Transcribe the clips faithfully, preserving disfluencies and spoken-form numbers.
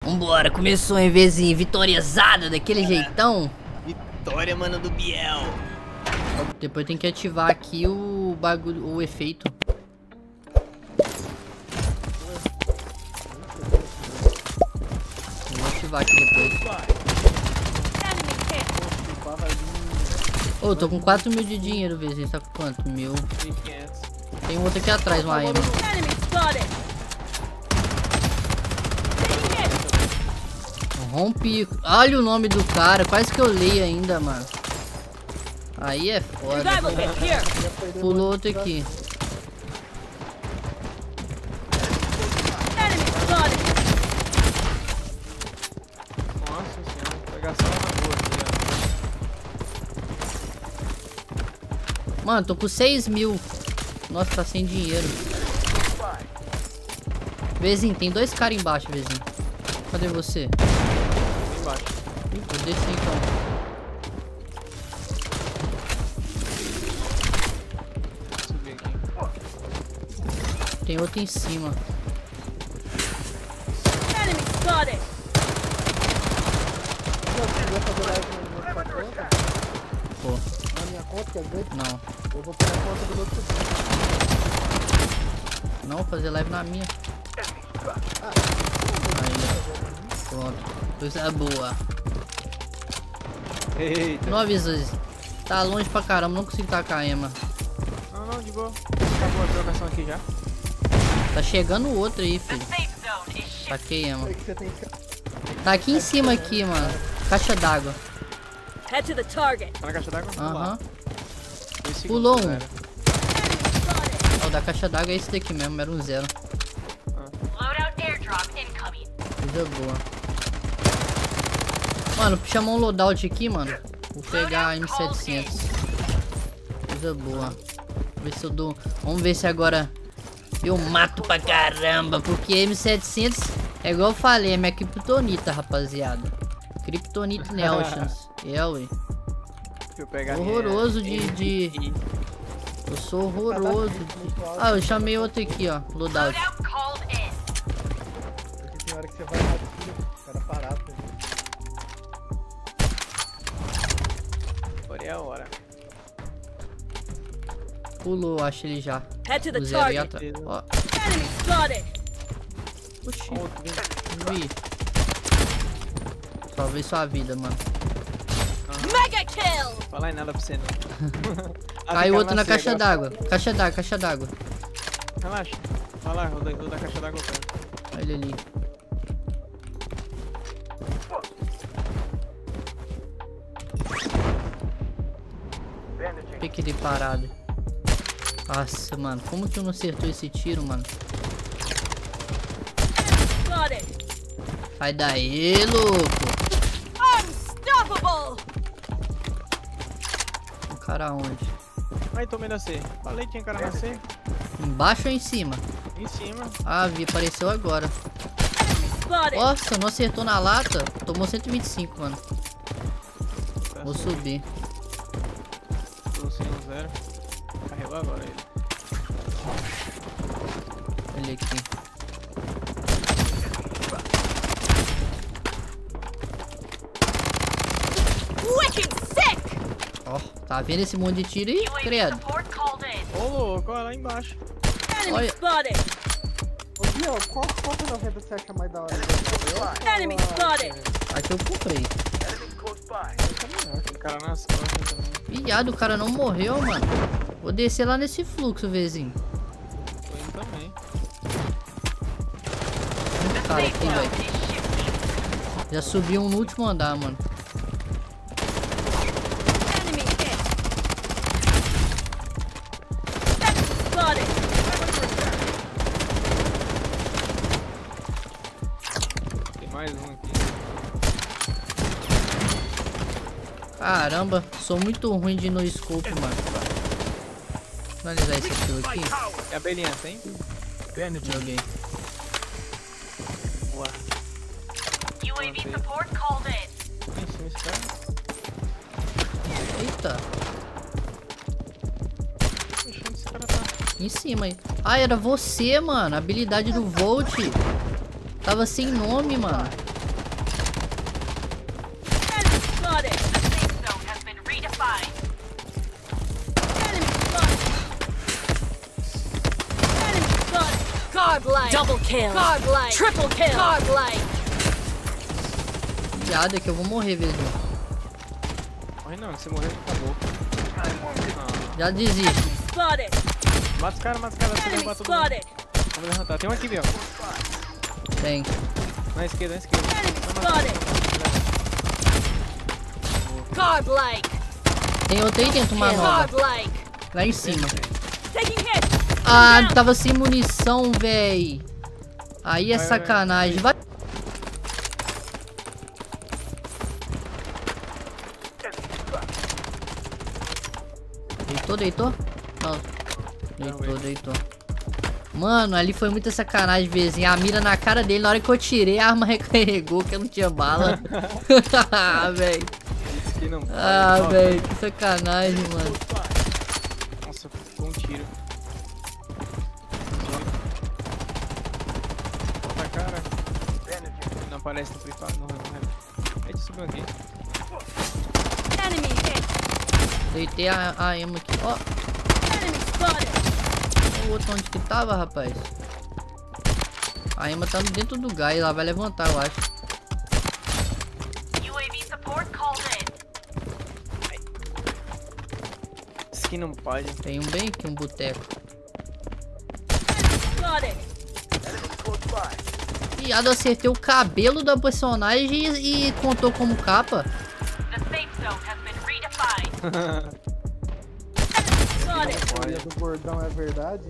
Vambora, começou em vezinho, vitoriezada daquele jeitão. Vitória, mano, do Biel. Depois tem que ativar aqui o bagulho, o efeito. Vou ativar aqui depois. Ô, oh, tô com quatro mil de dinheiro, vezinho. Tá com quanto? Mil. Tem um outro aqui atrás, uma ema. Rompe. Olha o nome do cara. Quase que eu leio ainda, mano. Aí é foda. Pulou outro aqui. Nossa senhora, pegação na boa aqui, Mano, tô com seis mil. Nossa, tá sem dinheiro. Vezinho, tem dois caras embaixo, Vezinho. Cadê você? embaixo. Vou descer então. Subir aqui. Tem outro em cima. Pô. Na minha conta, que é grande? Não. Eu vou pegar a conta do outro. Não, fazer live na minha. Ah, Aí, pronto. Coisa boa. Eita. Não avisa. Tá longe pra caramba, não consigo tacar a ema. Não, não, de boa. Acabou a trocação aqui já. Tá chegando o outro aí, filho. Taquei ema. sei que você tem que... Tá aqui em cima aqui, mano. Caixa d'água. Head to the target. Tá na caixa d'água? Aham. Dois segundos, Pulou um. galera. Ó, o da caixa d'água é esse daqui mesmo, era um zero. Loadout airdrop incoming. Coisa boa. Mano, chamou um loadout aqui, mano. Vou pegar a M setecentos. Coisa boa. Vamos ver se eu dou. Vamos ver se agora eu mato pra caramba. Porque M setecentos é igual eu falei, é minha kryptonita, rapaziada. Kryptonite Neltions. É, ué. Deixa eu pegar Horroroso minha... de, de... Eu sou horroroso de... Ah, eu chamei outro aqui, ó. Loadout. Loadout called in. Porque tem hora que você vai lá de o cara parado. Né? Agora é a hora. Pulou, acho ele já. Head to the O zero aí target. atrás. Ó, Enemy spotted. oxi. Outro, vem. Vi. Salvei sua vida, mano. Mega kill. Fala aí nada pra você, não. Ah, Caiu tem outro na cara caixa cega. d'água. Caixa d'água, caixa d'água. Relaxa. Vai lá, o da, o da caixa d'água. Cara. Olha ele ali. Fiquei ele parado. Nossa, mano. Como que eu não acertou esse tiro, mano? Spotted. Sai daí, louco. Unstoppable. O cara onde? Aí, tomei na C. Falei que tinha cara na C. Embaixo ou em cima? Em cima. Ah, vi. Apareceu agora. Spotted. Nossa, não acertou na lata. Tomou cento e vinte e cinco, mano. Tá Vou assim. subir. Tô sem um zero. Carregou agora ele. Olha aqui. Wicked sick. Ó, tá vendo esse monte de tiro aí? U A V Credo. support called in. Ô, louco, olha lá embaixo. Enemy Olha. spotted. Ô, Biel, qual qual ferramenta você acha mais da hora? Enemy spotted. Aqui eu comprei. Tem cara nas costas também. Viado, o cara não morreu, mano. Vou descer lá nesse fluxo, vezinho. Tô indo também. Muito cara aqui, velho. Já subiu um no último andar, mano. Enemy hit. Spotted. Tem mais um aqui. Caramba, sou muito ruim de no scope, mano. Vou analisar esse kill aqui. E a abelhinha, tem? Joguei. Boa. U A V support called in. Em cima esse cara. Eita, Ixi, onde esse cara tá? em cima aí. Ah, era você, mano. A habilidade do Volt. Tava sem nome, mano. Godlike. Double kill. Godlike. Triple kill. Godlike. Piada que eu vou morrer, vizinho. Morre não, se morrer, acabou. Ah. Já desisto. Spotted. Mata os caras, mata os caras, você Enemy derrubar todo mundo. spotted. Vamos levantar. Tem um aqui, Biel. Tem. Na esquerda, na esquerda. Enemy Vai matar. spotted. Godlike. Tem outro aí dentro, uma nova. Godlike. Lá em cima. Taking hit. Ah, tava sem munição, véi. Aí é Vai, vai, sacanagem. Vai. Deitou, deitou? Não. Deitou, deitou. Mano, ali foi muita sacanagem, vizinho. A mira na cara dele, na hora que eu tirei, a arma recarregou, que eu não tinha bala. Ah, véi. Isso aqui não pode. Ah, Ó, véi, que sacanagem, mano. Nossa, ficou um tiro. Bota a cara. Não aparece no privado, não, não, não. Ele subiu aqui. Enemy hit. Deitei a, a Emma aqui. Ó, Enemy spotted. o outro onde que tava, rapaz? A Emma tá dentro do gás, ela vai levantar, eu acho. U A V support called in. Isso aqui não pode. Tem um bem aqui, um boteco. Spotted. Piada, eu acertei o cabelo da personagem e, e contou como capa. The safe zone has been redefined. Spotted. A teoria do bordão é verdade?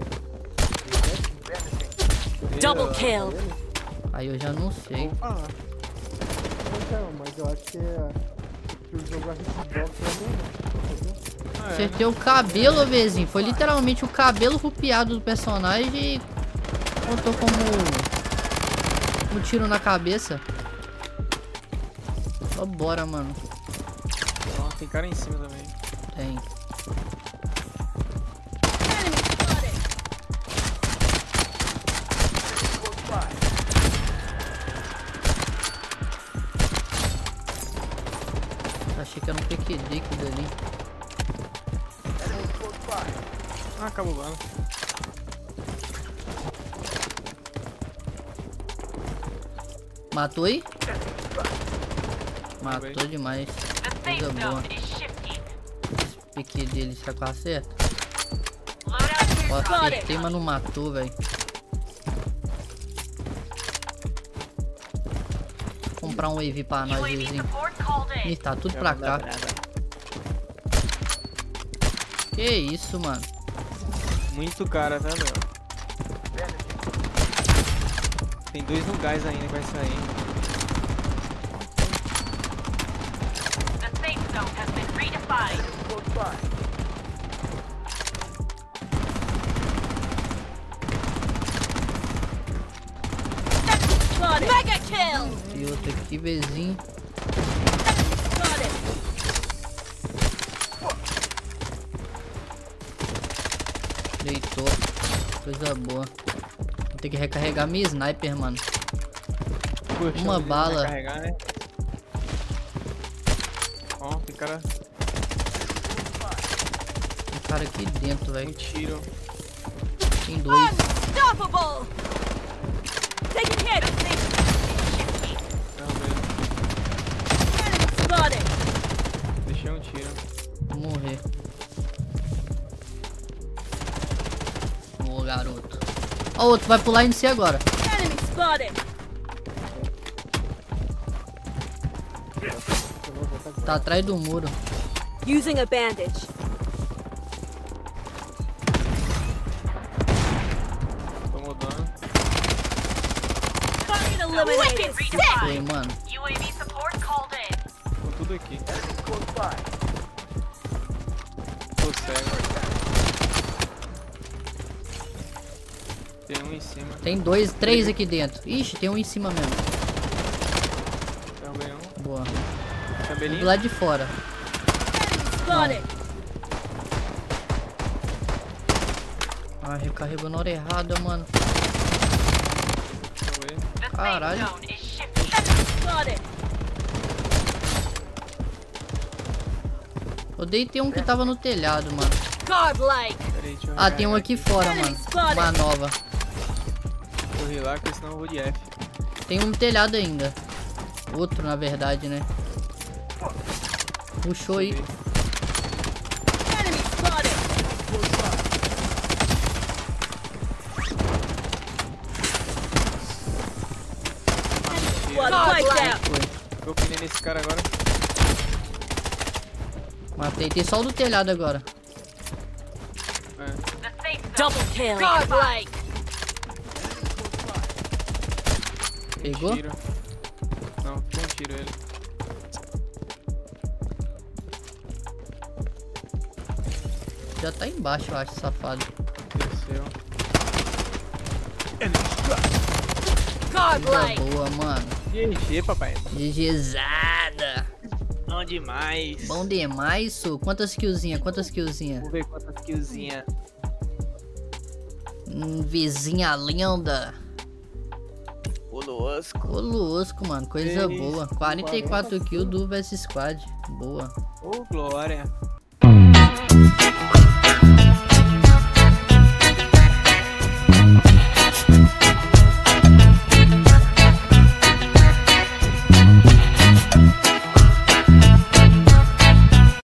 Double kill. Aí eu já não sei. Ah, Então, mas eu acho que é... que o jogo é hitbox é mesmo. ah, é, Acertei o cabelo, vizinho. Foi literalmente o cabelo rupiado do personagem e contou como um tiro na cabeça. Só bora, mano. Ó, tem cara em cima também. Tem. Enemy spotted. Achei que era um P Q D aquilo ali. Ah, acabou o bala. Matou aí? Matou demais. The safe Coisa boa. zone is shifting. P Q dele, será que eu acerto? Loadout Ó, here acertei, spotted. mas não matou, velho. Comprar um wave pra nós, U A V vizinho. support called in. Ih, tá tudo pra cá. Que isso, mano. Muito cara, tá, meu? Tem dois no gás ainda que vai sair. The safe zone has been redefined. Spotted. Mega kill. E outro aqui, vizinho. Spotted. Deitou. Coisa boa. Vou ter que recarregar minha sniper, mano. Poxa, Uma ele vai bala. carregar, né? Ó, tem cara. Tem cara aqui dentro, Um velho. tiro. Tem dois. Unstoppable. Taking hit. Não, velho. Enemy spotted. Deixei um tiro. Vou morrer. Boa, garoto. Ó, o outro vai pular em você agora. Enemy spotted. Tá atrás do muro. Using a bandage. Tô mudando. Target eliminated. Foi, mano. U A V support called in. Tô tudo aqui. Tô cego. Tem um em cima. Tem dois, três aqui dentro. Ixi, tem um em cima mesmo. Também um. Boa. Do Cabelinho. lado de fora. Spotted. Ah, recarregou na hora errada, mano. Deixa eu ver. The safe Caralho. zone is shifting. Spotted. Eu deitei um que tava no telhado, mano. Godlike. Peraí, deixa eu Ah, tem um recarregar aqui fora, mano. Uma nova. Vou torre lá, porque senão eu vou de F. Tem um telhado ainda. Outro, na verdade, né? Puxou aí. Enemy spotted. Squad wiped out. Foi. Tô pinando nesse cara agora. Matei. Tem só o do telhado agora. É. The safe zone. Double kill. Godlike. Pegou? Tiro. Não, foi um tiro ele. Já tá embaixo, eu acho, safado. Desceu. Coisa Godlike. boa, mano. G G, papai. GGzada. Bom demais. Bom demais, Su. Quantas killzinha? Quantas killzinha? Vamos ver quantas killzinha. Hum, vizinha linda. Ô, louco. Ô, lusco, mano. Coisa Isso, boa. quarenta e quatro kills do V S Squad. Boa. Ô, glória.